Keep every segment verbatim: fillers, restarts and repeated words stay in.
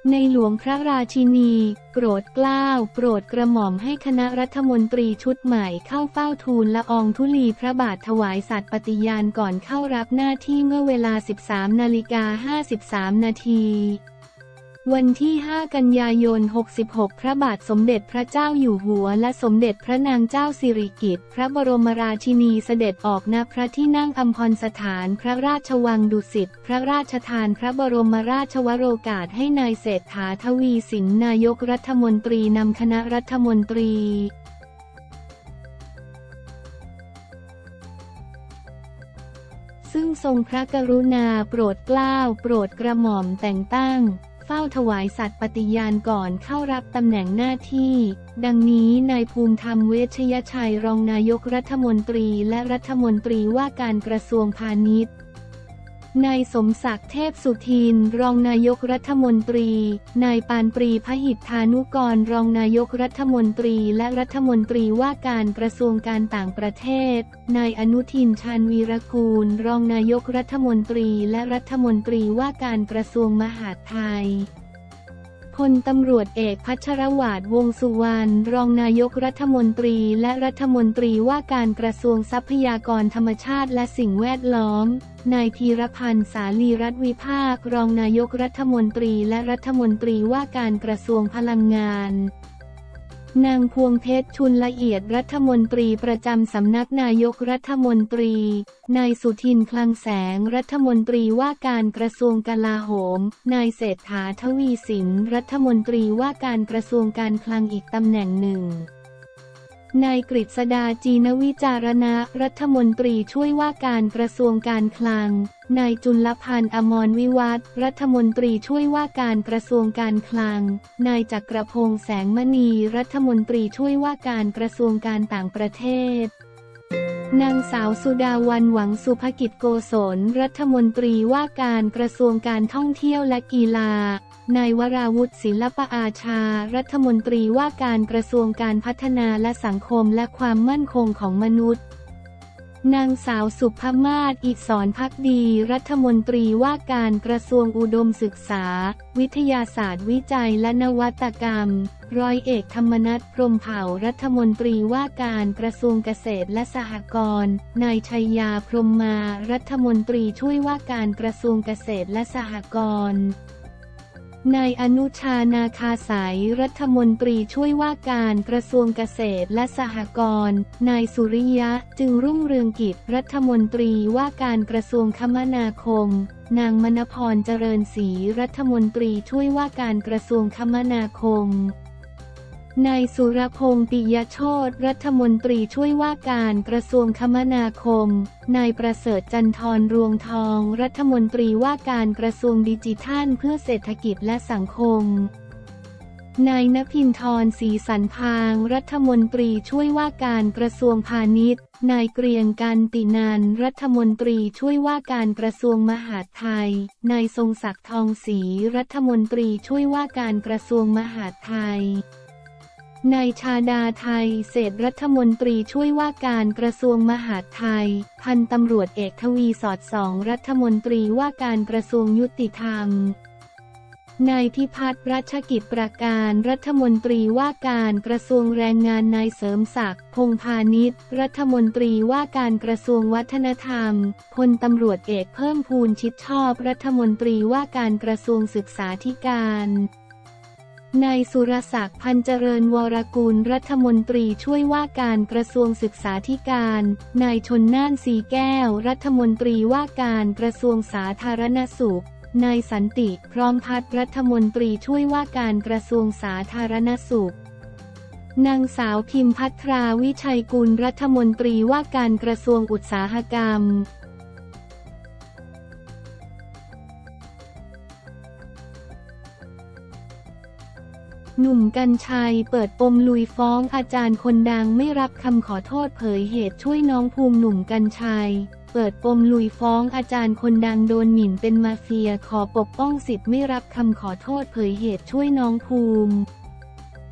ในหลวงพระราชินีโปรดเกล้าโปรดกระหม่อมให้คณะรัฐมนตรีชุดใหม่เข้าเฝ้าทูลละอองธุลีพระบาทถวายสัตย์ปฏิญาณก่อนเข้ารับหน้าที่เมื่อเวลา สิบสามนาฬิกาห้าสิบสามนาทีวันที่ห้ากันยายนหกสิบหกพระบาทสมเด็จพระเจ้าอยู่หัวและสมเด็จพระนางเจ้าสิริกิติ์พระบรมราชินีเสด็จออกณพระที่นั่งอัมพรสถานพระราชวังดุสิตพระราชทานพระบรมราชวโรกาสให้นายเศรษฐาทวีสินนายกรัฐมนตรีนำคณะรัฐมนตรีซึ่งทรงพระกรุณาโปรดเกล้าโปรดกระหม่อมแต่งตั้งเฝ้าถวายสัตย์ปฏิญาณก่อนเข้ารับตำแหน่งหน้าที่ดังนี้นายภูมิธรรมเวชยชัยรองนายกรัฐมนตรีและรัฐมนตรีว่าการกระทรวงพาณิชย์นายสมศักดิ์เทพสุทินรองนายกรัฐมนตรีนายปานปรีพหิทธานุกรรองนายกรัฐมนตรีและรัฐมนตรีว่าการกระทรวงการต่างประเทศนายอนุทินชาญวีรกูลรองนายกรัฐมนตรีและรัฐมนตรีว่าการกระทรวงมหาดไทยพลตำรวจเอกพัชรวาทวงษ์สุวรรณรองนายกรัฐมนตรีและรัฐมนตรีว่าการกระทรวงทรัพยากรธรรมชาติและสิ่งแวดล้อมนายธีรพันธ์สาลีรัตน์วิภาครองนายกรัฐมนตรีและรัฐมนตรีว่าการกระทรวงพลังงานนางพวงเพชรชุนละเอียดรัฐมนตรีประจำสำนักนายกรัฐมนตรีนายสุทินคลังแสงรัฐมนตรีว่าการกระทรวงกลาโหมนายเศรษฐาทวีสินรัฐมนตรีว่าการกระทรวงการคลังอีกตำแหน่งหนึ่งนายกฤษดาจีนวิจารณะรัฐมนตรีช่วยว่าการกระทรวงการคลังนายจุลพันธ์อมรวิวัฒน์รัฐมนตรีช่วยว่าการกระทรวงการคลังนายจักรพงษ์แสงมณีรัฐมนตรีช่วยว่าการกระทรวงการต่างประเทศนางสาวสุดาวันหวังสุภกิจโกศลรัฐมนตรีว่าการกระทรวงการท่องเที่ยวและกีฬานายวราวุฒิศิลปอาชารัฐมนตรีว่าการกระทรวงการพัฒนาและสังคมและความมั่นคงของมนุษย์นางสาวสุภมาศอิศรภักดีรัฐมนตรีว่าการกระทรวงอุดมศึกษาวิทยาศาสตร์วิจัยและนวัตกรรมร้อยเอกธรรมนัสพรหมเผ่ารัฐมนตรีว่าการกระทรวงเกษตรและสหกรณ์นายชัยยาพรหมมารัฐมนตรีช่วยว่าการกระทรวงเกษตรและสหกรณ์นายอนุชานาคาสายรัฐมนตรีช่วยว่าการกระทรวงเกษตรและสหกรณ์นายสุริยะจึงรุ่งเรืองกิจรัฐมนตรีว่าการกระทรวงคมนาคมนางมณพรเจริญศรีรัฐมนตรีช่วยว่าการกระทรวงคมนาคมนายสุรพงษ์ปิยโชติรัฐมนตรีช่วยว่าการกระทรวงคมนาคมนายประเสริฐจันทร์รวงทองรัฐมนตรีว่าการกระทรวงดิจิทัลเพื่อเศรษฐกิจและสังคมนายณภินทร์ศรีสันพางรัฐมนตรีช่วยว่าการกระทรวงพาณิชย์นายเกรียงกันตินันรัฐมนตรีช่วยว่าการกระทรวงมหาดไทยนายทรงศักดิ์ทองศรีรัฐมนตรีช่วยว่าการกระทรวงมหาดไทยนายชาดาไทยเศรษฐรัฐมนตรีช่วยว่าการกระทรวงมหาดไทยพันตำรวจเอกทวีสอดส่องรัฐมนตรีว่าการกระทรวงยุติธรรมนายพิพัฒน์รัชกิจประการรัฐมนตรีว่าการกระทรวงแรงงานนายเสริมศักดิ์พงษ์พาณิชย์รัฐมนตรีว่าการกระทรวงวัฒนธรรมพลตำรวจเอกเพิ่มพูนชิดชอบรัฐมนตรีว่าการกระทรวงศึกษาธิการนายสุรศักดิ์พันเจริญวรกุลรัฐมนตรีช่วยว่าการกระทรวงศึกษาธิการนายชลน่านสีแก้วรัฐมนตรีว่าการกระทรวงสาธารณสุขนายสันติพร้อมพัฒน์รัฐมนตรีช่วยว่าการกระทรวงสาธารณสุขนางสาวพิมพัทราวิชัยกุลรัฐมนตรีว่าการกระทรวงอุตสาหกรรมหนุ่มกรรชัยเปิดปมลุยฟ้องอาจารย์คนดังไม่รับคำขอโทษเผยเหตุช่วยน้องภูมิหนุ่มกรรชัยเปิดปมลุยฟ้องอาจารย์คนดังโดนหมิ่นเป็นมาเฟียขอปกป้องสิทธิ์ไม่รับคำขอโทษเผยเหตุช่วยน้องภูมิ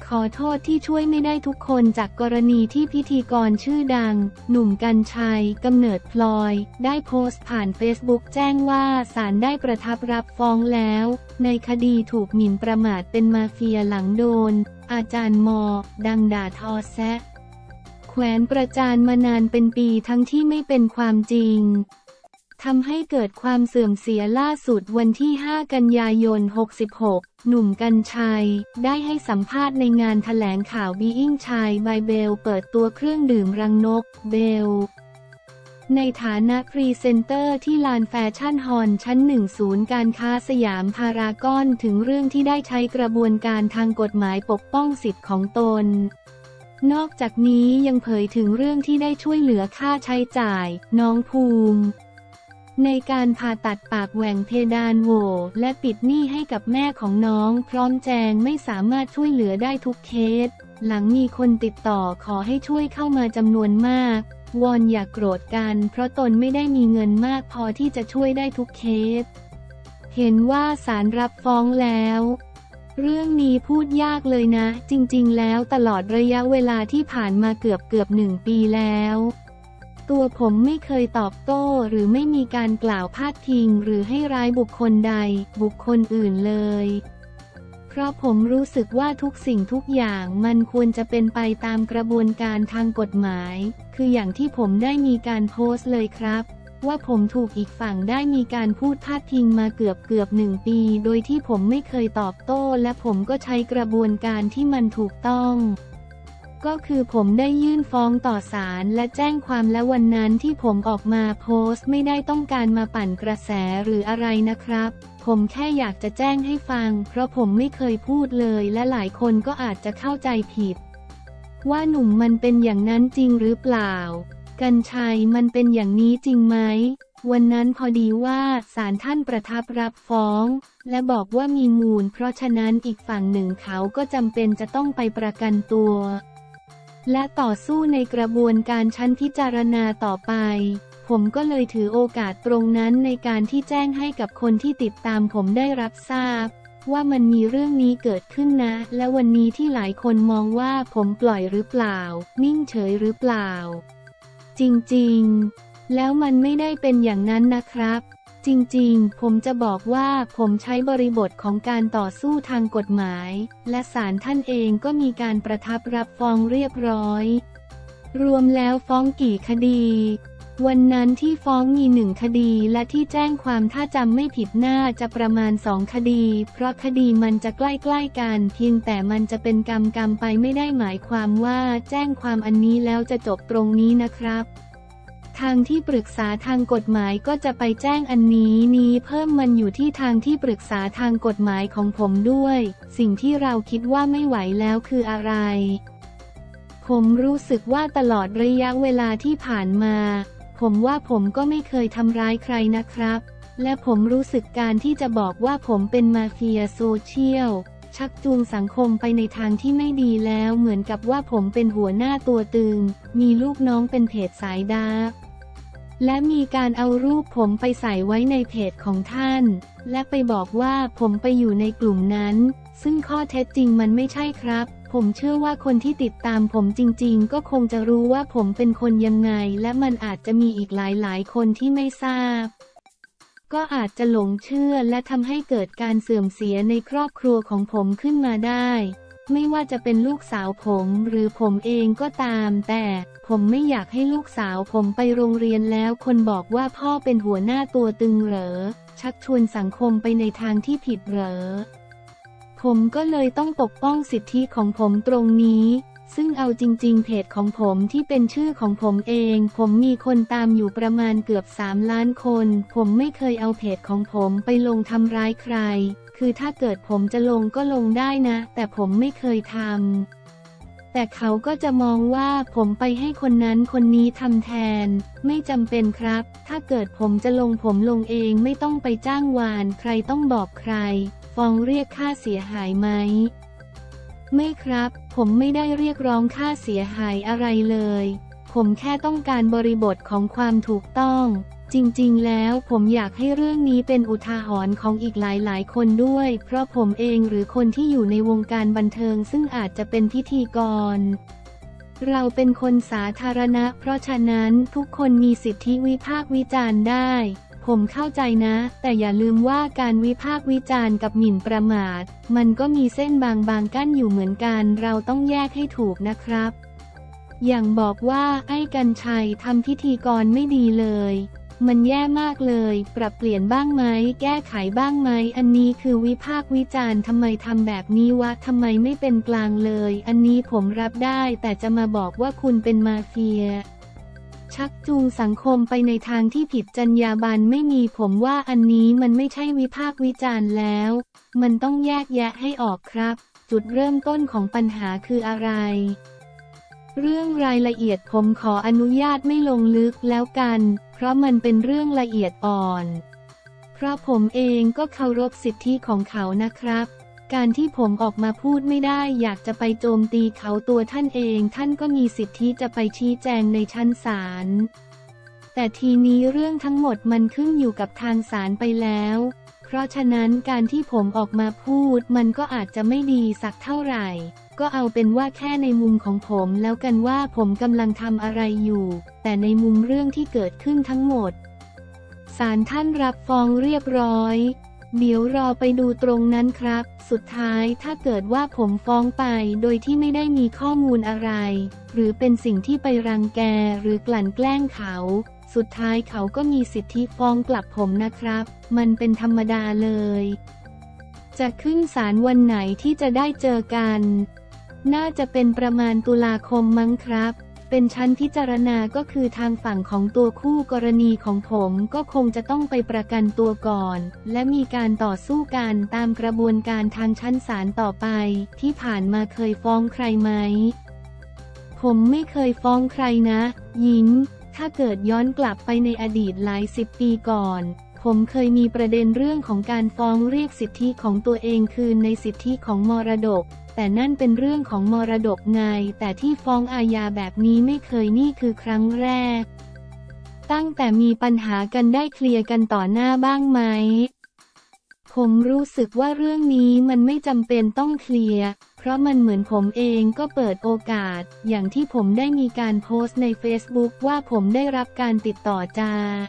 ขอโทษที่ช่วยไม่ได้ทุกคนจากกรณีที่พิธีกรชื่อดังหนุ่มกรรชัยกำเนิดพลอยได้โพสต์ผ่านเฟซบุ๊กแจ้งว่าศาลได้ประทับรับฟ้องแล้วในคดีถูกหมิ่นประมาทเป็นมาเฟียหลังโดนอาจารย์มอดังด่าทอแซะแขวนประจานมานานเป็นปีทั้งที่ไม่เป็นความจริงทำให้เกิดความเสื่อมเสียล่าสุดวันที่ห้ากันยายนหกสิบหกหนุ่มกรรชัยได้ให้สัมภาษณ์ในงานแถลงข่าว Being Chai by Bell เปิดตัวเครื่องดื่มรังนกเบลในฐานะพรีเซนเตอร์ที่ลานแฟชั่นฮอลล์ชั้นหนึ่งศูนย์การค้าสยามพารากอนถึงเรื่องที่ได้ใช้กระบวนการทางกฎหมายปกป้องสิทธิ์ของตนนอกจากนี้ยังเผยถึงเรื่องที่ได้ช่วยเหลือค่าใช้จ่ายน้องภูมิในการผ่าตัดปากแหว่งเพดานโหว่และปิดหนี้ให้กับแม่ของน้องพร้อมแจงไม่สามารถช่วยเหลือได้ทุกเคสหลังมีคนติดต่อขอให้ช่วยเข้ามาจำนวนมากวอนอย่าโกรธกันเพราะตนไม่ได้มีเงินมากพอที่จะช่วยได้ทุกเคสเห็นว่าศาลรับฟ้องแล้วเรื่องนี้พูดยากเลยนะจริงๆแล้วตลอดระยะเวลาที่ผ่านมาเกือบเกือบหนึ่งปีแล้วตัวผมไม่เคยตอบโต้หรือไม่มีการกล่าวพาดพิงหรือให้ร้ายบุคคลใดบุคคลอื่นเลยเพราะผมรู้สึกว่าทุกสิ่งทุกอย่างมันควรจะเป็นไปตามกระบวนการทางกฎหมายคืออย่างที่ผมได้มีการโพสต์เลยครับว่าผมถูกอีกฝั่งได้มีการพูดพาดพิงมาเกือบเกือบหนึ่งปีโดยที่ผมไม่เคยตอบโต้และผมก็ใช้กระบวนการที่มันถูกต้องก็คือผมได้ยื่นฟ้องต่อศาลและแจ้งความและวันนั้นที่ผมออกมาโพสต์ไม่ได้ต้องการมาปั่นกระแสหรืออะไรนะครับผมแค่อยากจะแจ้งให้ฟังเพราะผมไม่เคยพูดเลยและหลายคนก็อาจจะเข้าใจผิดว่าหนุ่มมันเป็นอย่างนั้นจริงหรือเปล่ากรรชัยมันเป็นอย่างนี้จริงไหมวันนั้นพอดีว่าศาลท่านประทับรับฟ้องและบอกว่ามีมูลเพราะฉะนั้นอีกฝั่งหนึ่งเขาก็จำเป็นจะต้องไปประกันตัวและต่อสู้ในกระบวนการชั้นพิจารณาต่อไปผมก็เลยถือโอกาสตรงนั้นในการที่แจ้งให้กับคนที่ติดตามผมได้รับทราบว่ามันมีเรื่องนี้เกิดขึ้นนะและวันนี้ที่หลายคนมองว่าผมปล่อยหรือเปล่านิ่งเฉยหรือเปล่าจริงๆแล้วมันไม่ได้เป็นอย่างนั้นนะครับจริงๆผมจะบอกว่าผมใช้บริบทของการต่อสู้ทางกฎหมายและศาลท่านเองก็มีการประทับรับฟ้องเรียบร้อยรวมแล้วฟ้องกี่คดีวันนั้นที่ฟ้องมีหนึ่งคดีและที่แจ้งความถ้าจำไม่ผิดน่าจะประมาณสองคดีเพราะคดีมันจะใกล้ๆกันเพียงแต่มันจะเป็นกรรมกรรมไปไม่ได้หมายความว่าแจ้งความอันนี้แล้วจะจบตรงนี้นะครับทางที่ปรึกษาทางกฎหมายก็จะไปแจ้งอันนี้นี้เพิ่มมันอยู่ที่ทางที่ปรึกษาทางกฎหมายของผมด้วยสิ่งที่เราคิดว่าไม่ไหวแล้วคืออะไรผมรู้สึกว่าตลอดระยะเวลาที่ผ่านมาผมว่าผมก็ไม่เคยทำร้ายใครนะครับและผมรู้สึกการที่จะบอกว่าผมเป็นมาเฟียโซเชียลชักจูงสังคมไปในทางที่ไม่ดีแล้วเหมือนกับว่าผมเป็นหัวหน้าตัวตึงมีลูกน้องเป็นเพจสายดาร์กและมีการเอารูปผมไปใส่ไว้ในเพจของท่านและไปบอกว่าผมไปอยู่ในกลุ่มนั้นซึ่งข้อเท็จจริงมันไม่ใช่ครับผมเชื่อว่าคนที่ติดตามผมจริงๆก็คงจะรู้ว่าผมเป็นคนยังไงและมันอาจจะมีอีกหลายๆคนที่ไม่ทราบก็อาจจะหลงเชื่อและทำให้เกิดการเสื่อมเสียในครอบครัวของผมขึ้นมาได้ไม่ว่าจะเป็นลูกสาวผมหรือผมเองก็ตามแต่ผมไม่อยากให้ลูกสาวผมไปโรงเรียนแล้วคนบอกว่าพ่อเป็นหัวหน้าตัวตึงเหรอชักชวนสังคมไปในทางที่ผิดเหรอผมก็เลยต้องปกป้องสิทธิของผมตรงนี้ซึ่งเอาจริงๆเพจของผมที่เป็นชื่อของผมเองผมมีคนตามอยู่ประมาณเกือบสามล้านคนผมไม่เคยเอาเพจของผมไปลงทำร้ายใครคือถ้าเกิดผมจะลงก็ลงได้นะแต่ผมไม่เคยทำแต่เขาก็จะมองว่าผมไปให้คนนั้นคนนี้ทำแทนไม่จำเป็นครับถ้าเกิดผมจะลงผมลงเองไม่ต้องไปจ้างวานใครต้องบอกใครฟ้องเรียกค่าเสียหายไหมไม่ครับผมไม่ได้เรียกร้องค่าเสียหายอะไรเลยผมแค่ต้องการบริบทของความถูกต้องจริงๆแล้วผมอยากให้เรื่องนี้เป็นอุทาหรณ์ของอีกหลายๆคนด้วยเพราะผมเองหรือคนที่อยู่ในวงการบันเทิงซึ่งอาจจะเป็นพิธีกรเราเป็นคนสาธารณะเพราะฉะนั้นทุกคนมีสิทธิวิพากษ์วิจารณ์ได้ผมเข้าใจนะแต่อย่าลืมว่าการวิพากษ์วิจารณ์กับหมิ่นประมาทมันก็มีเส้นบางๆกั้นอยู่เหมือนกันเราต้องแยกให้ถูกนะครับอย่างบอกว่าไอ้กรรชัยทำพิธีกรไม่ดีเลยมันแย่มากเลยปรับเปลี่ยนบ้างไหมแก้ไขบ้างไหมอันนี้คือวิพากษ์วิจารณ์ทำไมทำแบบนี้วะทำไมไม่เป็นกลางเลยอันนี้ผมรับได้แต่จะมาบอกว่าคุณเป็นมาเฟียชักจูงสังคมไปในทางที่ผิดจรรยาบรรณไม่มีผมว่าอันนี้มันไม่ใช่วิพากษ์วิจารณ์แล้วมันต้องแยกแยะให้ออกครับจุดเริ่มต้นของปัญหาคืออะไรเรื่องรายละเอียดผมขออนุญาตไม่ลงลึกแล้วกันเพราะมันเป็นเรื่องละเอียดอ่อนเพราะผมเองก็เคารพสิทธิของเขานะครับการที่ผมออกมาพูดไม่ได้อยากจะไปโจมตีเขาตัวท่านเองท่านก็มีสิทธิจะไปชี้แจงในชั้นศาลแต่ทีนี้เรื่องทั้งหมดมันขึ้นอยู่กับทางศาลไปแล้วเพราะฉะนั้นการที่ผมออกมาพูดมันก็อาจจะไม่ดีสักเท่าไหร่ก็เอาเป็นว่าแค่ในมุมของผมแล้วกันว่าผมกำลังทำอะไรอยู่แต่ในมุมเรื่องที่เกิดขึ้นทั้งหมดศาลท่านรับฟ้องเรียบร้อยเดี๋ยวรอไปดูตรงนั้นครับสุดท้ายถ้าเกิดว่าผมฟ้องไปโดยที่ไม่ได้มีข้อมูลอะไรหรือเป็นสิ่งที่ไปรังแกหรือกลั่นแกล้งเขาสุดท้ายเขาก็มีสิทธิฟ้องกลับผมนะครับมันเป็นธรรมดาเลยจะขึ้นศาลวันไหนที่จะได้เจอกันน่าจะเป็นประมาณตุลาคมมั้งครับเป็นชั้นพิจารณาก็คือทางฝั่งของตัวคู่กรณีของผมก็คงจะต้องไปประกันตัวก่อนและมีการต่อสู้กันตามกระบวนการทางชั้นศาลต่อไปที่ผ่านมาเคยฟ้องใครไหมผมไม่เคยฟ้องใครนะหญิงถ้าเกิดย้อนกลับไปในอดีตหลายสิบปีก่อนผมเคยมีประเด็นเรื่องของการฟ้องเรียกสิทธิของตัวเองคืนในสิทธิของมรดกแต่นั่นเป็นเรื่องของมรดกไงแต่ที่ฟ้องอาญาแบบนี้ไม่เคยนี่คือครั้งแรกตั้งแต่มีปัญหากันได้เคลียร์กันต่อหน้าบ้างไหมผมรู้สึกว่าเรื่องนี้มันไม่จำเป็นต้องเคลียร์เพราะมันเหมือนผมเองก็เปิดโอกาสอย่างที่ผมได้มีการโพสต์ใน เฟซบุ๊ก ว่าผมได้รับการติดต่อจาก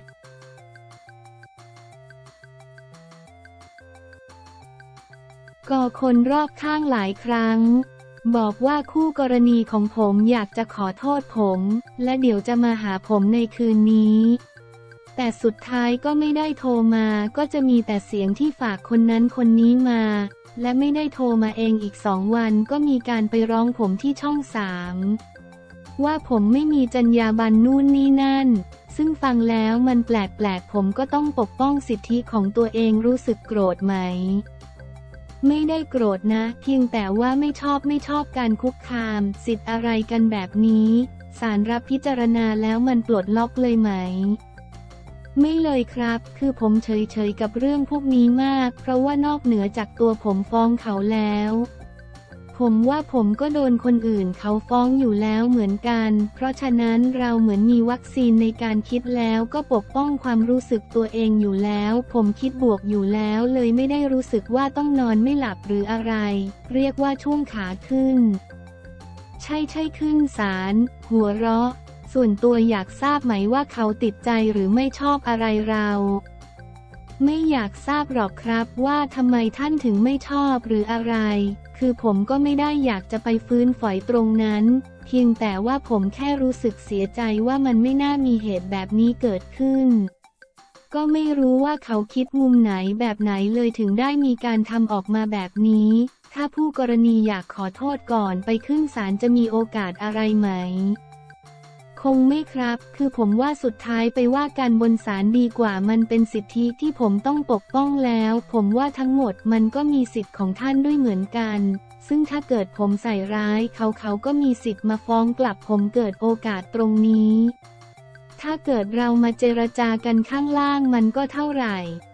ก็คนรอบข้างหลายครั้งบอกว่าคู่กรณีของผมอยากจะขอโทษผมและเดี๋ยวจะมาหาผมในคืนนี้แต่สุดท้ายก็ไม่ได้โทรมาก็จะมีแต่เสียงที่ฝากคนนั้นคนนี้มาและไม่ได้โทรมาเองอีกสองวันก็มีการไปร้องผมที่ช่องสามว่าผมไม่มีจรรยาบรรณนู่นนี่นั่นซึ่งฟังแล้วมันแปลกๆผมก็ต้องปกป้องสิทธิของตัวเองรู้สึกโกรธไหมไม่ได้โกรธนะเพียงแต่ว่าไม่ชอบไม่ชอบการคุกคามสิทธิ์อะไรกันแบบนี้ศาลรับพิจารณาแล้วมันปลดล็อกเลยไหมไม่เลยครับคือผมเฉยๆกับเรื่องพวกนี้มากเพราะว่านอกเหนือจากตัวผมฟ้องเขาแล้วผมว่าผมก็โดนคนอื่นเขาฟ้องอยู่แล้วเหมือนกันเพราะฉะนั้นเราเหมือนมีวัคซีนในการคิดแล้วก็ปกป้องความรู้สึกตัวเองอยู่แล้วผมคิดบวกอยู่แล้วเลยไม่ได้รู้สึกว่าต้องนอนไม่หลับหรืออะไรเรียกว่าช่วงขาขึ้นใช่ใช่ขึ้นศาลหัวเราะส่วนตัวอยากทราบไหมว่าเขาติดใจหรือไม่ชอบอะไรเราไม่อยากทราบหรอกครับว่าทำไมท่านถึงไม่ชอบหรืออะไรคือผมก็ไม่ได้อยากจะไปฟื้นฝอยตรงนั้นเพียงแต่ว่าผมแค่รู้สึกเสียใจว่ามันไม่น่ามีเหตุแบบนี้เกิดขึ้นก็ไม่รู้ว่าเขาคิดมุมไหนแบบไหนเลยถึงได้มีการทำออกมาแบบนี้ถ้าผู้กรณีอยากขอโทษก่อนไปขึ้นศาลจะมีโอกาสอะไรไหมคงไม่ครับคือผมว่าสุดท้ายไปว่ากันบนศาลดีกว่ามันเป็นสิทธิที่ผมต้องปกป้องแล้วผมว่าทั้งหมดมันก็มีสิทธิ์ของท่านด้วยเหมือนกันซึ่งถ้าเกิดผมใส่ร้ายเขาเขาก็มีสิทธิ์มาฟ้องกลับผมเกิดโอกาสตรงนี้ถ้าเกิดเรามาเจรจากันข้างล่างมันก็เท่าไหร่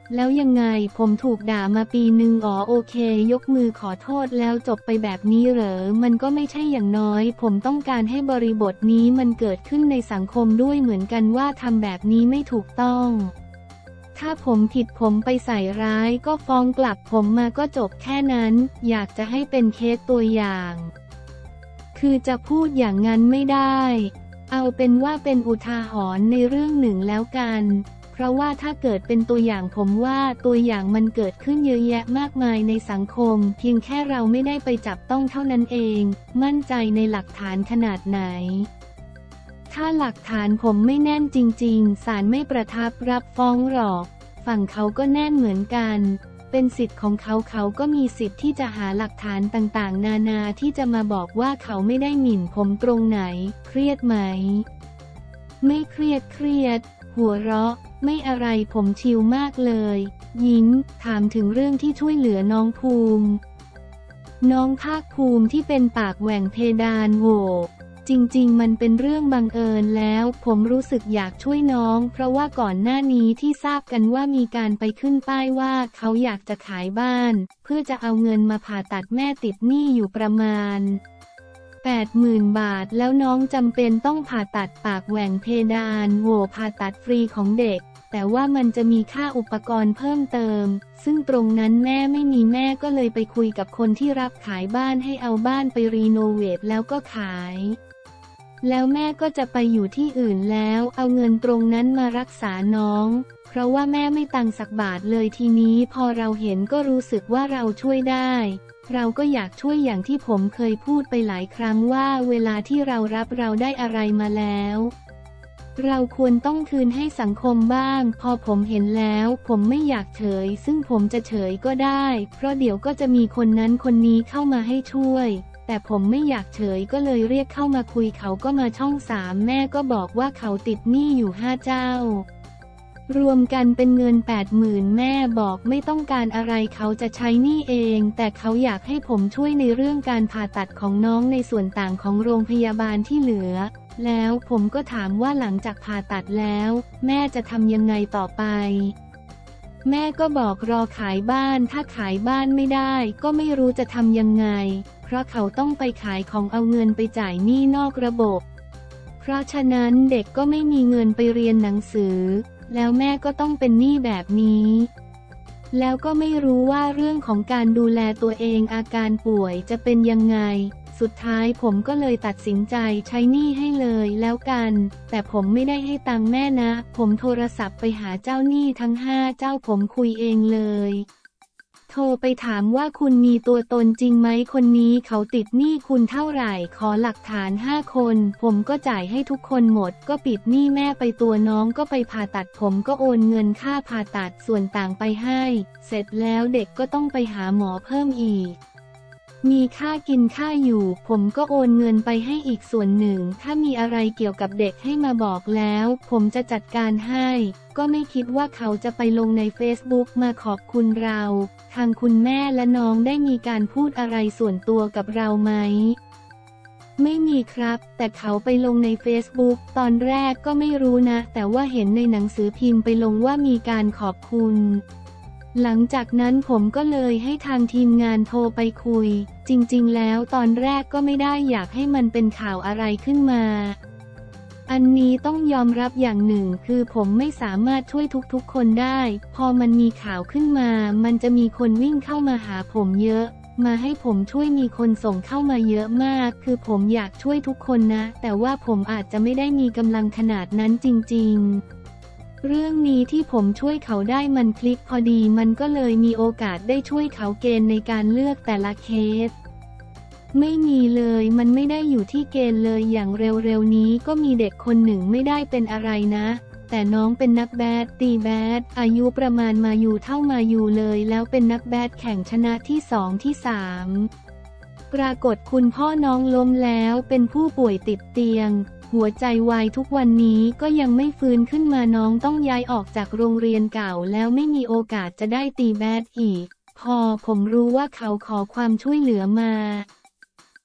แล้วยังไงผมถูกด่ามาปีหนึ่งอ๋อโอเคยกมือขอโทษแล้วจบไปแบบนี้เหรอมันก็ไม่ใช่อย่างน้อยผมต้องการให้บริบทนี้มันเกิดขึ้นในสังคมด้วยเหมือนกันว่าทำแบบนี้ไม่ถูกต้องถ้าผมผิดผมไปใส่ร้ายก็ฟ้องกลับผมมาก็จบแค่นั้นอยากจะให้เป็นเคสตัวอย่างคือจะพูดอย่างนั้นไม่ได้เอาเป็นว่าเป็นอุทาหรณ์ในเรื่องหนึ่งแล้วกันเพราะว่าถ้าเกิดเป็นตัวอย่างผมว่าตัวอย่างมันเกิดขึ้นเยอะแยะมากมายในสังคมเพียงแค่เราไม่ได้ไปจับต้องเท่านั้นเองมั่นใจในหลักฐานขนาดไหนถ้าหลักฐานผมไม่แน่นจริงๆศาลไม่ประทับรับฟ้องหรอกฝั่งเขาก็แน่นเหมือนกันเป็นสิทธิ์ของเขาเขาก็มีสิทธิ์ที่จะหาหลักฐานต่างๆนานาที่จะมาบอกว่าเขาไม่ได้หมิ่นผมตรงไหนเครียดไหมไม่เครียดเครียดหัวเราะไม่อะไรผมชิลมากเลยยิ้มถามถึงเรื่องที่ช่วยเหลือน้องภูมิน้องภาคภูมิที่เป็นปากแหว่งเพดานโหว่จริงๆมันเป็นเรื่องบังเอิญแล้วผมรู้สึกอยากช่วยน้องเพราะว่าก่อนหน้านี้ที่ทราบกันว่ามีการไปขึ้นป้ายว่าเขาอยากจะขายบ้านเพื่อจะเอาเงินมาผ่าตัดแม่ติดหนี้อยู่ประมาณ แปดหมื่น บาทแล้วน้องจำเป็นต้องผ่าตัดปากแหว่งเพดานโหว่ผ่าตัดฟรีของเด็กแต่ว่ามันจะมีค่าอุปกรณ์เพิ่มเติมซึ่งตรงนั้นแม่ไม่มีแม่ก็เลยไปคุยกับคนที่รับขายบ้านให้เอาบ้านไปรีโนเวทแล้วก็ขายแล้วแม่ก็จะไปอยู่ที่อื่นแล้วเอาเงินตรงนั้นมารักษาน้องเพราะว่าแม่ไม่ตังสักบาทเลยทีนี้พอเราเห็นก็รู้สึกว่าเราช่วยได้เราก็อยากช่วยอย่างที่ผมเคยพูดไปหลายครั้งว่าเวลาที่เรารับเราได้อะไรมาแล้วเราควรต้องคืนให้สังคมบ้างพอผมเห็นแล้วผมไม่อยากเฉยซึ่งผมจะเฉยก็ได้เพราะเดี๋ยวก็จะมีคนนั้นคนนี้เข้ามาให้ช่วยแต่ผมไม่อยากเฉยก็เลยเรียกเข้ามาคุยเขาก็มาช่องสามแม่ก็บอกว่าเขาติดหนี้อยู่ห้าเจ้ารวมกันเป็นเงิน แปดหมื่น แม่บอกไม่ต้องการอะไรเขาจะใช้หนี้เองแต่เขาอยากให้ผมช่วยในเรื่องการผ่าตัดของน้องในส่วนต่างของโรงพยาบาลที่เหลือแล้วผมก็ถามว่าหลังจากผ่าตัดแล้วแม่จะทำยังไงต่อไปแม่ก็บอกรอขายบ้านถ้าขายบ้านไม่ได้ก็ไม่รู้จะทำยังไงเพราะเขาต้องไปขายของเอาเงินไปจ่ายหนี้นอกระบบเพราะฉะนั้นเด็กก็ไม่มีเงินไปเรียนหนังสือแล้วแม่ก็ต้องเป็นหนี้แบบนี้แล้วก็ไม่รู้ว่าเรื่องของการดูแลตัวเองอาการป่วยจะเป็นยังไงสุดท้ายผมก็เลยตัดสินใจใช้หนี้ให้เลยแล้วกันแต่ผมไม่ได้ให้ตังค์แม่นะผมโทรศัพท์ไปหาเจ้าหนี้ทั้งห้าเจ้าผมคุยเองเลยโทรไปถามว่าคุณมีตัวตนจริงไหมคนนี้เขาติดหนี้คุณเท่าไหร่ขอหลักฐานห้าคนผมก็จ่ายให้ทุกคนหมดก็ปิดหนี้แม่ไปตัวน้องก็ไปผ่าตัดผมก็โอนเงินค่าผ่าตัดส่วนต่างไปให้เสร็จแล้วเด็กก็ต้องไปหาหมอเพิ่มอีกมีค่ากินค่าอยู่ผมก็โอนเงินไปให้อีกส่วนหนึ่งถ้ามีอะไรเกี่ยวกับเด็กให้มาบอกแล้วผมจะจัดการให้ก็ไม่คิดว่าเขาจะไปลงใน เฟซบุ๊ก มาขอบคุณเราทางคุณแม่และน้องได้มีการพูดอะไรส่วนตัวกับเราไหมไม่มีครับแต่เขาไปลงใน เฟซบุ๊ก ตอนแรกก็ไม่รู้นะแต่ว่าเห็นในหนังสือพิมพ์ไปลงว่ามีการขอบคุณหลังจากนั้นผมก็เลยให้ทางทีมงานโทรไปคุยจริงๆแล้วตอนแรกก็ไม่ได้อยากให้มันเป็นข่าวอะไรขึ้นมาอันนี้ต้องยอมรับอย่างหนึ่งคือผมไม่สามารถช่วยทุกๆคนได้พอมันมีข่าวขึ้นมามันจะมีคนวิ่งเข้ามาหาผมเยอะมาให้ผมช่วยมีคนส่งเข้ามาเยอะมากคือผมอยากช่วยทุกคนนะแต่ว่าผมอาจจะไม่ได้มีกำลังขนาดนั้นจริงๆเรื่องนี้ที่ผมช่วยเขาได้มันคลิกพอดีมันก็เลยมีโอกาสได้ช่วยเขาเกณฑ์ในการเลือกแต่ละเคสไม่มีเลยมันไม่ได้อยู่ที่เกณฑ์เลยอย่างเร็วๆนี้ก็มีเด็กคนหนึ่งไม่ได้เป็นอะไรนะแต่น้องเป็นนักแบดตีแบดอายุประมาณมายูเท่ามายูเลยแล้วเป็นนักแบดแข่งชนะที่สองที่สามปรากฏคุณพ่อน้องล้มแล้วเป็นผู้ป่วยติดเตียงหัวใจวายทุกวันนี้ก็ยังไม่ฟื้นขึ้นมาน้องต้องย้ายออกจากโรงเรียนเก่าแล้วไม่มีโอกาสจะได้ตีแบดอีกพอผมรู้ว่าเขาขอความช่วยเหลือมา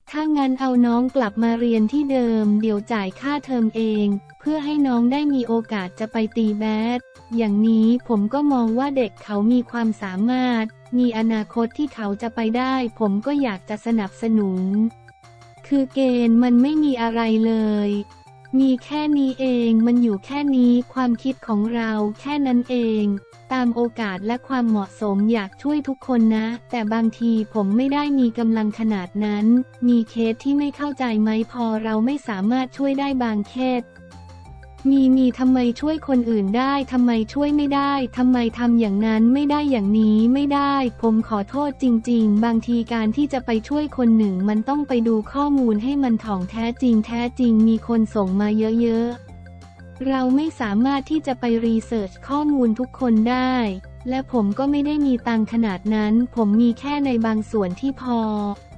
ถ้างั้นเอาน้องกลับมาเรียนที่เดิมเดี๋ยวจ่ายค่าเทอมเองเพื่อให้น้องได้มีโอกาสจะไปตีแบดอย่างนี้ผมก็มองว่าเด็กเขามีความสามารถมีอนาคตที่เขาจะไปได้ผมก็อยากจะสนับสนุนคือเกณฑ์มันไม่มีอะไรเลยมีแค่นี้เองมันอยู่แค่นี้ความคิดของเราแค่นั้นเองตามโอกาสและความเหมาะสมอยากช่วยทุกคนนะแต่บางทีผมไม่ได้มีกำลังขนาดนั้นมีเคสที่ไม่เข้าใจไหมพอเราไม่สามารถช่วยได้บางเคสมีมีทำไมช่วยคนอื่นได้ทำไมช่วยไม่ได้ทำไมทำอย่างนั้นไม่ได้อย่างนี้ไม่ได้ผมขอโทษจริงๆบางทีการที่จะไปช่วยคนหนึ่งมันต้องไปดูข้อมูลให้มันถ่องแท้จริงแท้จริงมีคนส่งมาเยอะๆเราไม่สามารถที่จะไปรีเสิร์ชข้อมูลทุกคนได้และผมก็ไม่ได้มีตังค์ขนาดนั้นผมมีแค่ในบางส่วนที่พอ